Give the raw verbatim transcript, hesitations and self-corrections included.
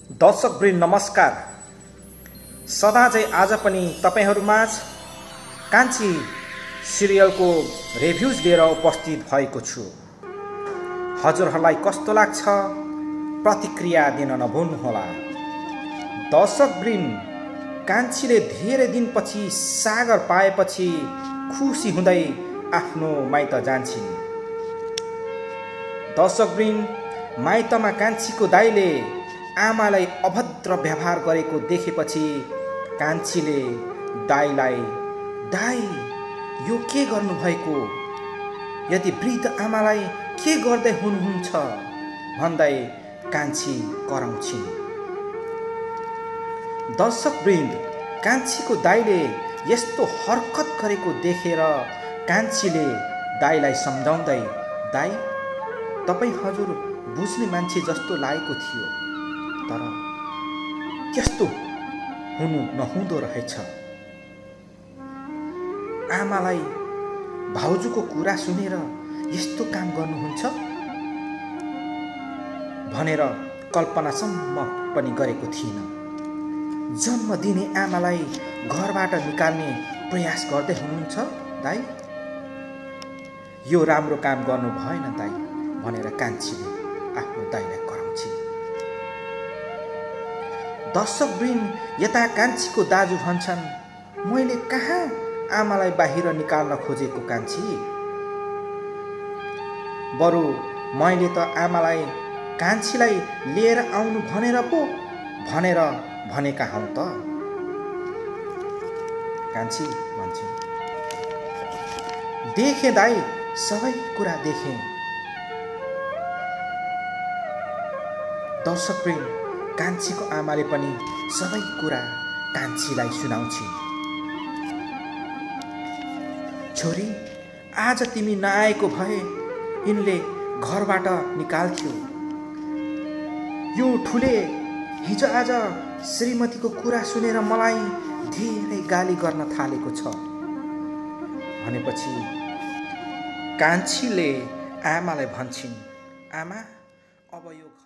दर्शकवृन्द नमस्कार। सदा चाहिँ आज पनि तपाईहरुमाझ कान्छी सिरियलको रिभ्युज लिएर उपस्थित भएको छु। हजुरहरूलाई कस्तो लाग्छ प्रतिक्रिया दिन नभुल्नुहोला। दर्शकवृन्द, कान्छीले धेरै दिनपछि सागर पाएपछि खुसी हुँदै आफ्नो माइत जान्छिन्। दर्शकवृन्द, माइतमा कान्छीको दाइले आमालाई अभद्र व्यवहार गरेको देखेपछि कान्छीले दाइलाई दाइ यो के गर्नुभएको, यदि वृद्ध आमालाई के गर्दै हुनुहुन्छ भन्दै कान्छी कराउँछिन्। दर्शकवृन्द, कान्छीको दाइले यस्तो हरकत गरेको देखेर कान्छीले दाइलाई सम्झाउँदै दाइ तपाई हजुर बुझ्ने मान्छे जस्तो लागेको थियो, तर त्यस्तो हुनु नहुँदो रहेछ। आमालाई भाउजूको कुरा सुनेर यस्तो काम गर्नुहुन्छ भनेर कल्पनासम्म पनि गरेको थिइनँ। जन्म दिने आमालाई घरबाट निकाल्ने प्रयास गर्दै हुनुहुन्छ दाइ, यो राम्रो काम गर्नु भएन दाइ भनेर कान्छीले आफ्नो दाइलाई कराउँछिन्। दर्शकवृन्द, यता कान्छीको दाजु भन्छन् मैले कहाँ आमालाई बाहिर निकाल्न खोजेको कान्छी, बरु मैले त आमालाई कान्छीलाई लिएर आउनु भनेर पो भनेर भनेका हौ त कान्छी भन्छन्। देखे दाइ, सबै कुरा देखे। दर्शकवृन्द, कान्छीको आमाले पनि सबै कुरा कान्छीलाई सुनाउँछिन्। छोरी, आज तिमी नआएको भए यिनले घरबाट निकाल्थ्यो। यो ठुले हिजो आज श्रीमतीको कुरा सुनेर मलाई धेरै गाली गर्न थालेको छ भनेपछि कान्छीले आमालाई भन्छिन्, आमा अब यो